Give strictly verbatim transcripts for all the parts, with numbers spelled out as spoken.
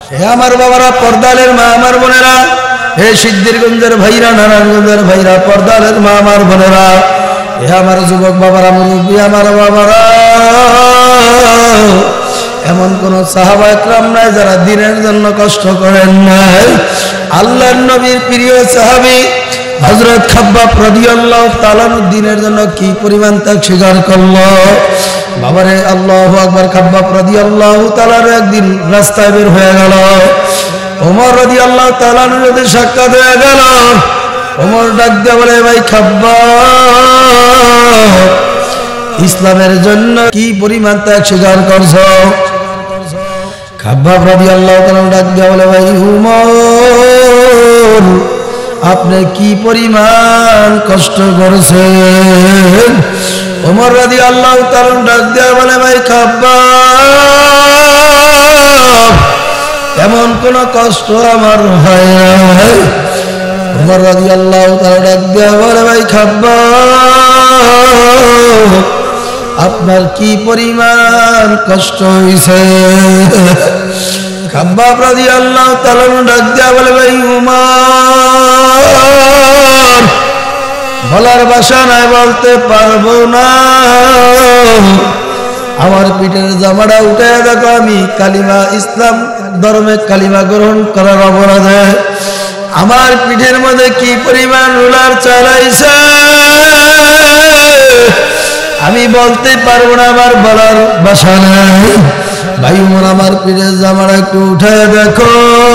হে আমার বাবারা, পর্দালের মা আমার বোনেরা, হে সিদ্ধিরগঞ্জের ভাইরা, নারায়ণগঞ্জের ভাইরা, পর্দালের মা আমার বোনেরা, হে আমার যুবক বাবারা, মুরব্বী আমার বাবারা, এমন কোন সাহাবা একরাম নাই যারা দিনের জন্য কষ্ট করেন নাই। আল্লাহর নবীর প্রিয় সাহাবী হযরত খাব্বাব রাদিয়াল্লাহু তাআলা দিনের জন্য কি পরিমাণ ত্যাগ স্বীকার করলো। বাবারে আল্লাহু আকবার। খাব্বাব রাদিয়াল্লাহু তাআলা একদিন রাস্তায় বের হয়ে গেল, ওমর রাদিয়াল্লাহু তাআলা সাথে সাক্ষাৎ হয়ে গেল। ওমর ডাক দিয়ে বলে, ভাই খাব্বাব, ইসলামের জন্য কি পরিমাণ ত্যাগ স্বীকার করছো? খাব্বাব রাদিয়াল্লাহু তাআলা ডাক দিয়ে বলে, ভাই ওমর, আপনি কি পরিমাণ কষ্ট করেছেন? ওমর রাদিয়াল্লাহু তাআলা ডাক দিয়ে বলে, ভাই খাব্বাব, এমন কোন কষ্ট আমার হয় নাই। ওমর রাদিয়াল্লাহু তাআলা ডাক দিয়ে বলে, ভাই খাব্বাব, আপনার কি পরিমাণ কষ্ট হয়েছে? খাব্বাব রাদিয়াল্লাহু তাআলা ডাক দিয়ে বলে, ভাই ওমর, বলার ভাষা নাই, বলতে পারবো না। আমার পিঠের জামাটা উঠে দেখো, আমি কালিমা, ইসলাম ধর্মে কালিমা গ্রহণ করার অপরাধে আমার পিঠের মধ্যে কি পরিমাণ রুলার চালাইছে আমি বলতে পারবো না, আমার বলার ভাষা নাই। ভাই ওমর, আমার পিঠের জামাটা একটু উঠে দেখো,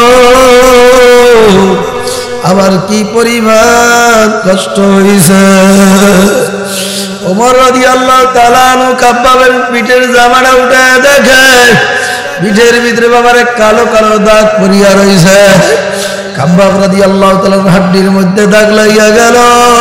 আমার কি পরিমাণ কষ্ট হয়েছে। ওমর রাদিয়াল্লাহু তাআলা আনহু খাব্বাবের পিঠের জামাটা উঠে দেখে, পিঠের ভিতরে বাবারে কালো কালো দাগ পড়িয়া রয়েছে। খাব্বাব রাদিয়াল্লাহু তাআলা হাড্ডির মধ্যে দাগ লাগিয়া গেল।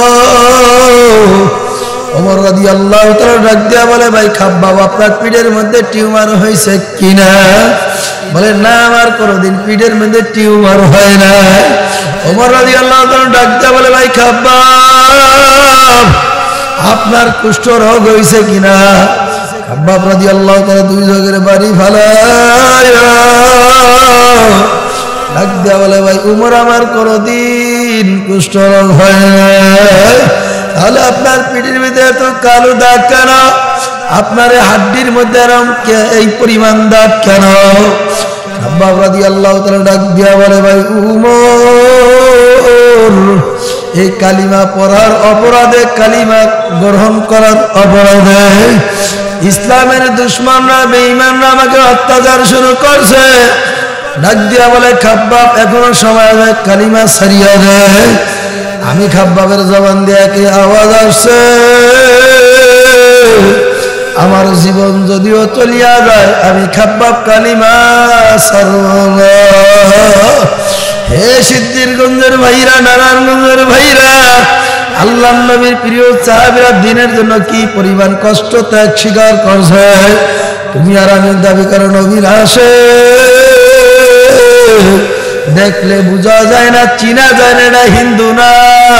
ওমর রাদিয়াল্লাহু তাআলা ডাক দিয়া বলে, ভাই খাব্বাব, আপনার পিঠের মধ্যে টিউমার হয়েছে কিনা? বলে, না, আমার কোনোদিন পিঠের মধ্যে টিউমার হয় না। ওমর রাদিয়াল্লাহু তাআলা ডাক দিয়া বলে, ভাই খাব্বাব, আপনার কুষ্ঠ রোগ হয়েছে কিনা? খাব্বাব রাদিয়াল্লাহু তাআলা দুই চোখের বাড়ি ফালাইয়া ডাক দিয়া বলে, ভাই ওমর, আমার কোনোদিন কুষ্ঠ রোগ হয় না। তাহলে আপনার পিঠের ভিতরে এত কালো দাগ কেন? আপনার হাড্ডির মধ্যে এই পরিমাণ দাগ কেন? খাব্বাব রাদিয়াল্লাহু তাআলা ডাক দিয়া বলে, ভাই ওমর, এই কালিমা পড়ার অপরাধে, কালিমা গ্রহণ করার অপরাধে ইসলামের দুশমনরা, বেঈমানরা আমাকে অত্যাচার শুরু করছে। ডাক দিয়া বলে, খাব্বাব, এখনো সময় আছে, কালিমা ছাড়িয়া দেয়। আমি খাব্বাবের জবান দিয়ে কি আওয়াজ আসছে, আমার জীবন যদিও চলিয়া যায়, আমি খাব্বাব কালিমা ছাড়ব না। হে সিদ্ধিরগঞ্জের ভাইরা, নারায়ণগঞ্জের ভাইরা, আল্লাহর নবীর প্রিয় সাহাবীরা দিনের জন্য কি পরিমাণ কষ্ট ত্যাগ স্বীকার করছে। তুমি আর আমি দাবি করো নবীর আসে, দেখলে বোঝা যায় না, চিনা যায় না, এটা হিন্দু না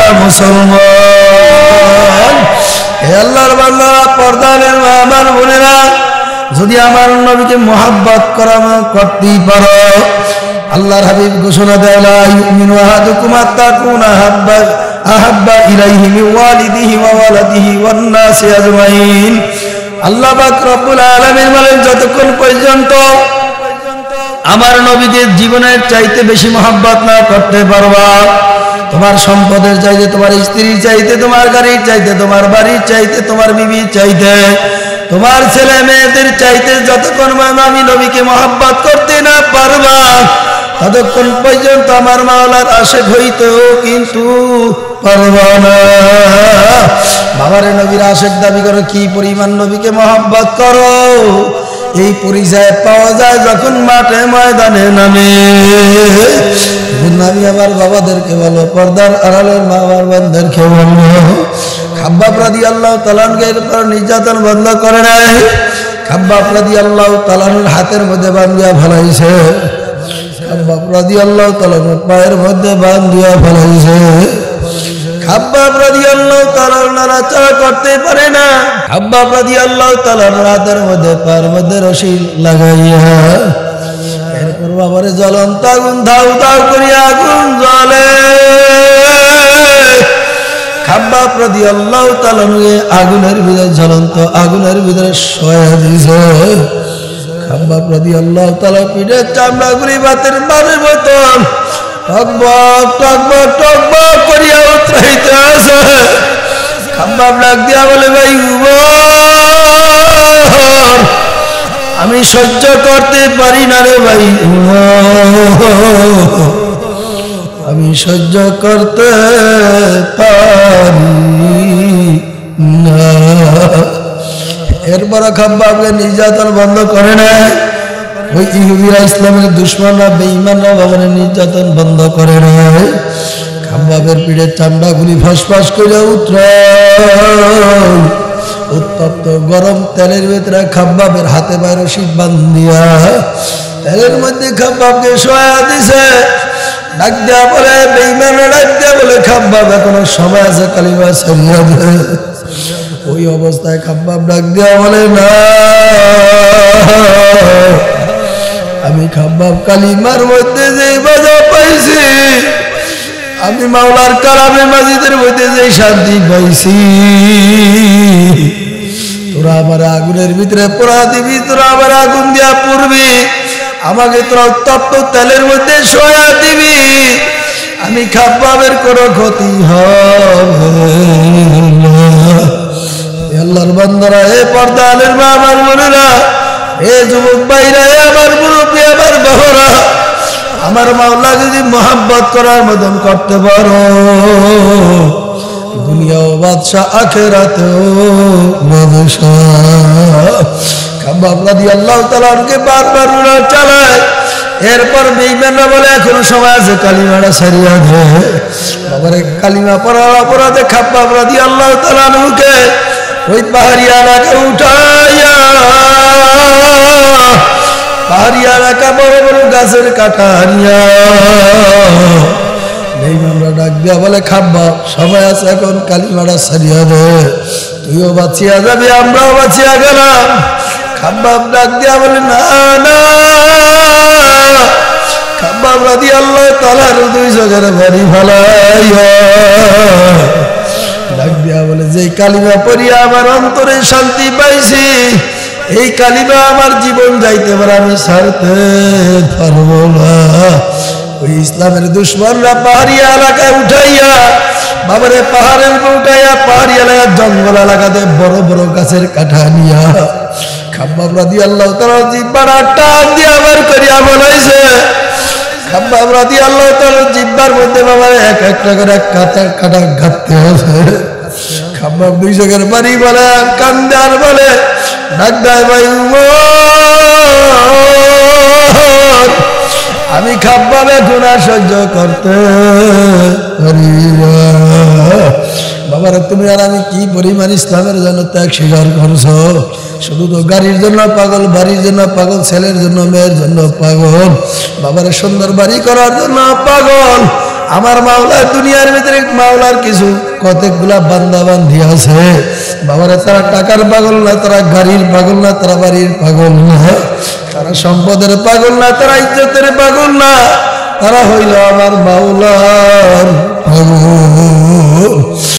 মুসলমান। হে আল্লাহর বান্দা, পর্দার মা আমার বোনেরা, যদি আমার নবীকে মোহাব্বত করা করতেই পারো, আল্লাহর হাবিব ঘোষণা দেয়, লা ইউমিনু আহাদুকুম হাত্তা কুনা আহাব্বা আহাব্বা ইলাইহি মিন ওয়ালিদিহি ওয়া ওয়ালাদিহি ওয়ান নাসি আজমাইন। আল্লাহ পাক রব্বুল আলামিন বলেন, যতক্ষণ পর্যন্ত আমার নবীকে জীবনের চাইতে বেশি মহব্বত না করতে পারবা, তোমার সম্পদের চাইতে, তোমার স্ত্রীর চাইতে, তোমার গাড়ির চাইতে, তোমার বাড়ির চাইতে, তোমার বিবির চাইতে, তোমার ছেলে মেয়েদের চাইতে যতক্ষণ আমি নবীকে মহব্বত করতে না পারবা, ততক্ষণ পর্যন্ত আমার মাওলার আশিক হইতেও কিন্তু পারবা না। বাবারে, নবীর আশিক দাবি করো, কি পরিমাণ নবীকে মহব্বত করো, এই পরিচয় পাওয়া যায় যখন মাঠে ময়দানে নামে। আমি আমার বাবাদেরকে বলো, পর্দার আড়ালের মা বাবার বোনদেরকে বলবো, খাব্বাব রাদিয়াল্লাহু তাআলা এর নির্যাতন বন্ধ করে নাই। খাব্বাব রাদিয়াল্লাহু তাআলার হাতের মধ্যে বান্ধিয়া ফেলাইছে, খাব্বাব রাদিয়াল্লাহু তাআলার পায়ের মধ্যে বান্ধিয়া ফেলাইছে। খাব্বাব রাদিয়াল্লাহু তাআলা নাড়াচাড়া করতে পারে না। খাব্বাব রাদিয়াল্লাহু তাআলা হাতের মধ্যে পায়ের মধ্যে রশি লাগাইয়া এরপর বাবারে জ্বলন্ত আগুন ধাউ ধাউ করিয়া আগুন জ্বলে। খাব্বাব রাদিয়াল্লাহু তাআলা আগুনের ভিতরে জ্বলন্ত আগুনের ভিতরে শোয়া দিয়েছে। খাব্বাব রাদিয়াল্লাহু তাআলা পিঠের চামড়াগুলি বাতের বানের মতন টকবক টকবক টকবক করিয়া উতরাইতে আছে। খাব্বাব ডাক দিয়া বলে, ভাই উমর, আমি সহ্য করতে পারি না রে ভাই উমর, আমি সহ্য করতে পারি না। এরপর খাব্বাবকে নির্যাতন বন্ধ করে না। ওই ইহুদিরা ইসলামের দুশ্মনরা বেঈমানরা বাবার নির্যাতন বন্ধ করে না। খাব্বাবের পিঠের চামড়াগুলি ফসফস করে উতরায়। উত্তপ্ত গরম তেলের ভিতরে খাব্বাবের হাতে পায়ে রশি বান্ধিয়া তেলের মধ্যে খাব্বাবকে শোয়া দিছে। ডাক দেয়া বলে, বেঈমানরা ডাক দেয়া বলে, খাব্বাব এখনো সময় আছে, কালিমা ছাড়িয়া দে। ওই অবস্থায় খাব্বাব ডাক দেয়া বলে, না, আমি খাব্বাব কালিমার মধ্যে যে বাজা পাইছি, আমি মাওলার কালামে মাজিদের মধ্যে যে শান্তি পাইছি, তোরা আমার আগুনের ভিতরে পোড়া দিবি, তোরা আমার আগুন দিয়া পুড়বি, আমাকে তোরা উত্তপ্ত তেলের মধ্যে শোয়া দিবি, আমি খাব্বাবের কোনো ক্ষতি হবে না। আল্লাহর বান্দারা, এ পর্দানের মা আমার বোনেরা, এ যুবক ভাইরা, এ আমার মুরব্বী, আমার বাবারা, আমার মাওলা যদি মোহাব্বত করার মতন করতে পারো, দুনিয়া ও বাদশা আখিরাতেও বাদশা। খাব্বাব রাদিয়াল্লাহু তাআলা কে বারবার উড়া চালায়। এরপর বেঈমানরা বলে, এখনো সময় আছে, কালিমাটা ছাড়িয়া দে। বাবারে কালিমা পড়ার অপরাধে খাব্বাব রাদিয়াল্লাহু তাআলা কে ওই পাহাড়ি এলাকা উঠাইয়া, পাহাড়ি এলাকা বড় বড় গাছের কাটা হারিয়া বেঈমানরা ডাক দিয়া বলে, খাব্বাব সময় আছে, এখন কালিমাটা ছাড়িয়া দে, তুইও বাঁচিয়া যাবি, আমরাও বাঁচিয়া গেলাম। খাব্বাব ডাক দিয়া বলে, না না। খাব্বাব রাদিয়াল্লাহু তাআলার দুই চোখের পানি ফেলাইয়া ডাক দিয়া বলে, যে কালিমা পড়িয়া আমার অন্তরে শান্তি পাইছি, এই কালিমা আমার জীবন যাইতে পারে, আমি ছাড়তে পারবো না। ওই ইসলামের দুশ্মনরা পাহাড়ি এলাকায় উঠাইয়া, বাবারে পাহাড়ের উপর উঠাইয়া পাহাড়ি এলাকার জঙ্গল এলাকাতে বড় বড় গাছের কাঠা নিয়া খাব্বাব রাদিয়াল্লাহু তাআলা জিহ্বাটা টান দিয়া বের করিয়া বলাইছে। খাব্বাব রাদিয়াল্লাহু তাআলা জিহ্বার মধ্যে বাবারে এক একটা করে কাটা কাটা ঘাটতে আছে। খাব্বাব দুই চোখের পানি বলে, কান্দে আর বলে, ডাক দেয়, ভাই উমর, আমি খাব্বাবে গুনাহ সহ্য করতে পারি না। বাবারা, তুমি আর আমি কি পরিমাণ ইসলামের জন্য ত্যাগ স্বীকার করছো। শুধু তো গাড়ির জন্য পাগল, বাড়ির জন্য পাগল, ছেলের জন্য মেয়ের জন্য পাগল, বাবারে সুন্দর বাড়ি করার জন্য পাগল। আমার মাওলার দুনিয়ার ভিতরে মাওলার কিছু কতগুলা বান্দা বান্ধি আছে, বাবারে তারা টাকার পাগল না, তারা গাড়ির পাগল না, তারা বাড়ির পাগল না, তারা সম্পদের পাগল না, তারা ইজ্জতের পাগল না, তারা হইল আমার মাওলার পাগল।